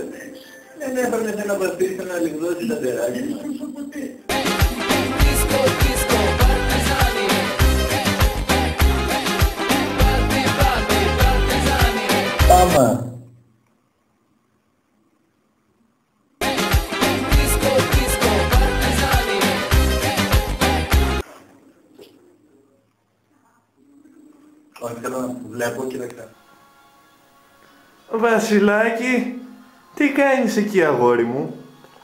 έπαιρνες. Δεν έπαιρνες ένα παπίρι να λιγδώσει τα τεράκια μας. Πάμε. Όχι, θέλω να βλέπω και δεξιά. Βασιλάκη, τι κάνεις εκεί, αγόρι μου?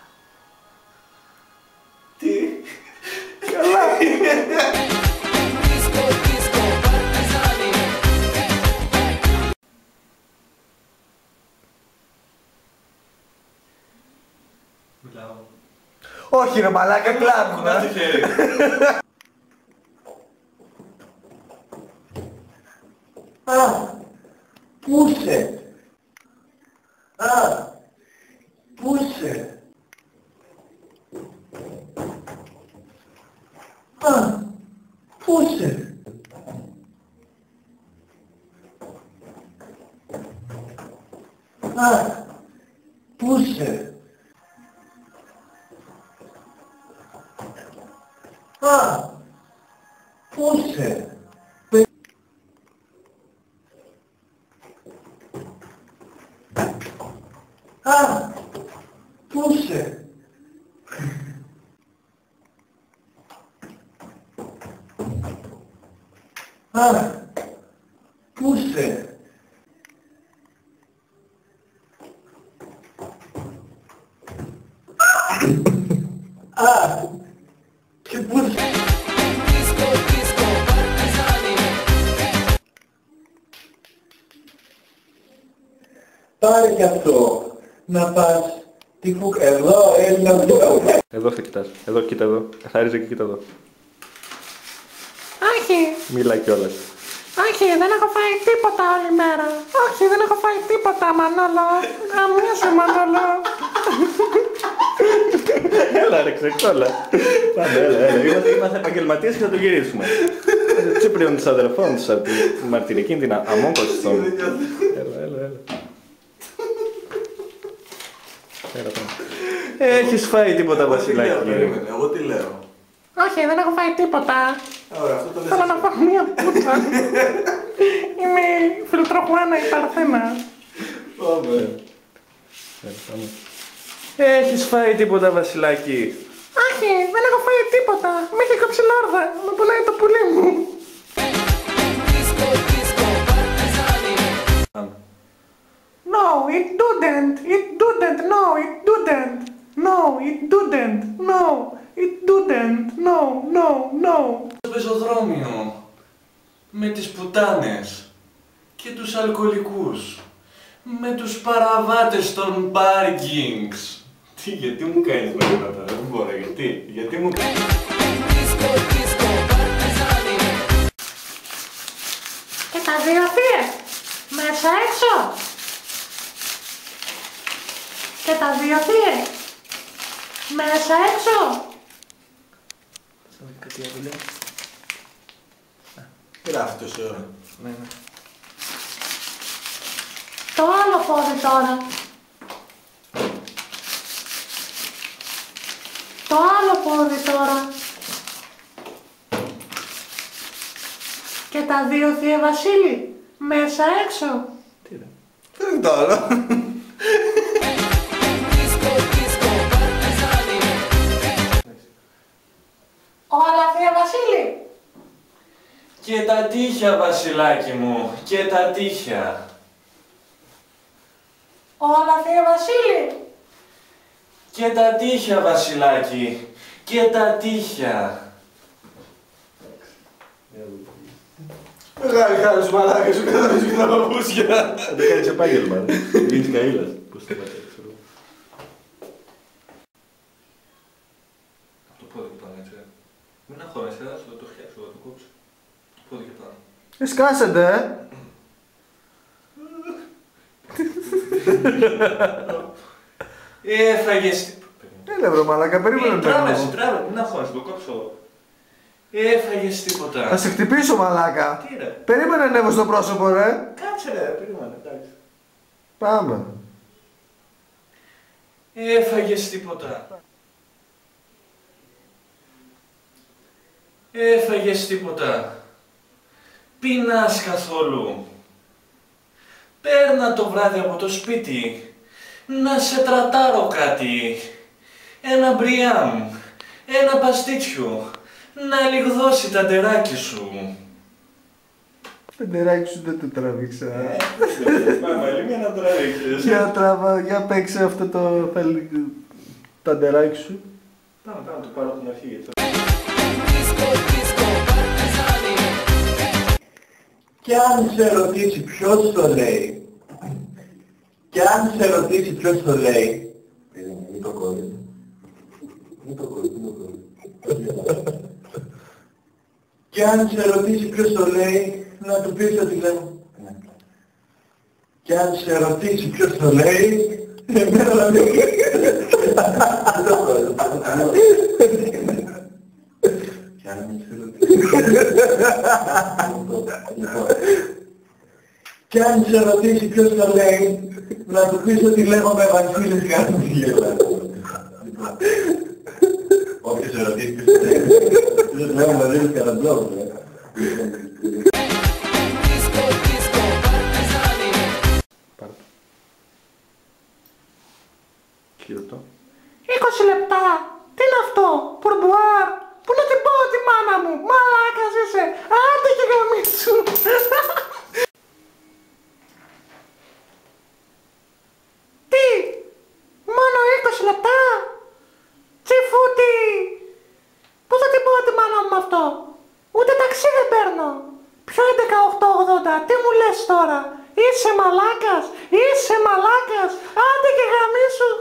Τι? Καλά. Μιλάω. Όχι ρε μαλάκα, κλάβουμε. Α, πού είσαι? Α, πού είσαι? Α, πού είσαι? Α, πού είσαι? Α, πού είσαι? Α, πού είσαι? Α, πού είσαι? Α, και πού είσαι? Πάρε και αυτό. Να πας τι φουκ... Εδώ, έλα εδώ. Εδώ θα κοιτάς. Εδώ, κοίτα εδώ. Καθάριζε και κοίτα εδώ. Όχι, Μίλα κιόλας. όχι, δεν έχω φάει τίποτα όλη μέρα. Όχι, δεν έχω φάει τίποτα, Μανώλο. Γαμίσου, Μανώλο. Έλα ρε ξεκόλα. Πάμε, έλα. Είμαστε επαγγελματίες και θα το γυρίσουμε. Τσίπριον της αδερφών της από τη μαρτυρική την αμόκοση των... Έλα. Έχεις φάει τίποτα, Βασιλάκη? Εγώ τι λέω? Όχι, δεν έχω φάει τίποτα. Ωραία, αυτό το λες. Θέλω να πάω μία πούτσα. Είμαι φιλτροχουάνα η Παρθένα. Πάμε. Έχεις φάει τίποτα, Βασιλάκη? Όχι, δεν έχω φάει τίποτα. Με έχει κόψει λόρδα. Με πουλάει το πουλί μου. No, it didn't. It didn't. No, it didn't. No, it didn't. No, it didn't. No. Στο πεζοδρόμιο, με τις πουτάνες και τους αλκοολικούς, με τους παραβάτες των πάρκινγκς. Τι, γιατί μου κάνεις πράγματα, δεν μπορώ, γιατί μου κάνεις. Και τα δύο θείες. Μέσα έξω. Και τα δύο θείες. Μέσα έξω. Κάτι άλλο. Τι γράφει τόση ώρα? Ναι. Το άλλο πόδι τώρα. Το άλλο πόδι τώρα. Και τα δύο θεία Βασίλη. Μέσα έξω. Τι ρε. Τι είναι το άλλο? Όλα θεία Βασίλη. Και τα τείχια, Βασιλάκι μου, και τα τείχια. Όλα θεία Βασίλη. Και τα τείχια, Βασιλάκι, και τα τείχια. Μεγάλη χάρη σου μαλάκα σου καθαρίζεις και τα παπούσια. Θα το κάνεις επάγγελμα, ρε. Γίνεις καΐλας. Πώς το πατάει, ξέρω. Το πόδι πάνω, έτσι. Μην αγχώνεσαι, θα το φτιάξω, θα το κόψω. Το πόδι και πάνω. Σκάσετε, Έφαγες... Έλα βρω μαλάκα, περίμενε να Τράβεσαι, παίρνω. μην αγχώνεσαι, το κόψω. Έφαγες τίποτα. Θα σε χτυπήσω μαλάκα. Τι ρε. Περίμενε ανέβω στο πρόσωπο ρε. Κάτσε ρε, περίμενε, εντάξει. Πάμε. Έφαγες τίποτα? Έφαγες τίποτα? Πεινάς καθόλου? Παίρνα το βράδυ από το σπίτι να σε τρατάρω κάτι. Ένα μπριάμ, ένα παστίτσιο, να λιγδώσει τα ντεράκι σου. Το ντεράκι σου δεν το τραβήξα. Μάμα, λίγο να τραβήξεις. Για παίξε αυτό το τα ντεράκι σου. Πάμε να το πάρω από την αρχή. Κι αν σε ρωτήσει ποιος το λέει, κι αν σε ρωτήσει ποιος το λέει, μην το κόλλεις. Μην το κόλλεις, μην το κόλλεις. Κι αν σε ρωτήσει ποιος το λέει, να του πεις ότι λέω. Κι αν σε ρωτήσει ποιος το λέει, εμένα να μην. Κι αν σε ρωτήσει. Κι αν σε ρωτήσει ποιος το λέει, να του πεις ότι λέγομαι Βασίλης Καρδίγελα. Όποιος σε ρωτήσει ποιος το λέει, δεν λέγομαι Βασίλης Καρδίγελα. Χειροτό. 20 λεπτά. Τι είναι αυτό? Πουρμπουάρ. Πού να την πω τη μάνα μου? Μαλάκας είσαι. Άντε και γαμίσου. Τι? Μόνο 20 λεπτά? Τσιφούτι. Πού θα την πω τη μάνα μου με αυτό? Ούτε ταξί δεν παίρνω. Ποιο 11.880? Τι μου λες τώρα? Είσαι μαλάκας. Είσαι μαλάκας. Άντε και γαμίσου.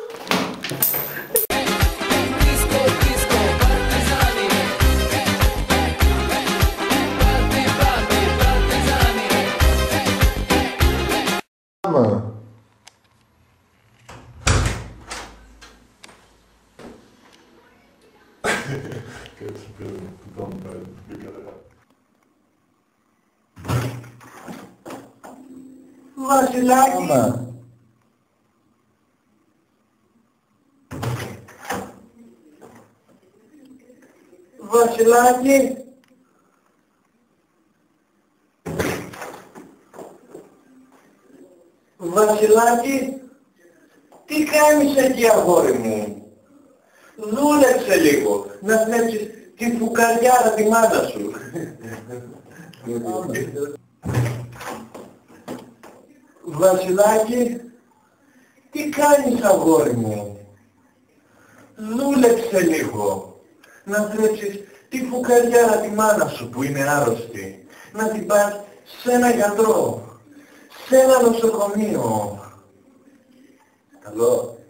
Βασιλάκι! Βασιλάκι! Βασιλάκι! Τι κάνεις εκεί αγόρι μου? Δούλεψε λίγο, να θλέψεις τη φουκαριάρα τη μάνα σου. Βασιλάκι, τι κάνεις αγόρι μου? Δούλεψε λίγο, να θλέψεις τη φουκαριάρα τη μάνα σου που είναι άρρωστη. Να την πας σε ένα γιατρό, σε ένα νοσοκομείο. Καλό.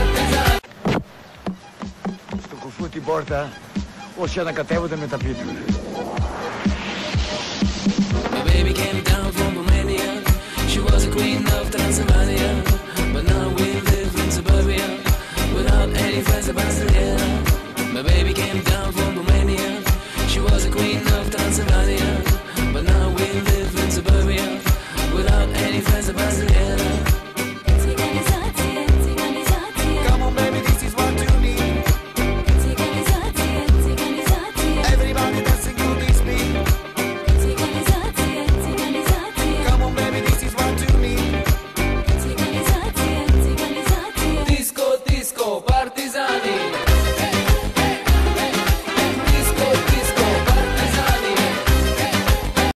Στο κουφού την πόρτα, όσοι ανακατεύονται με τα πίτρου.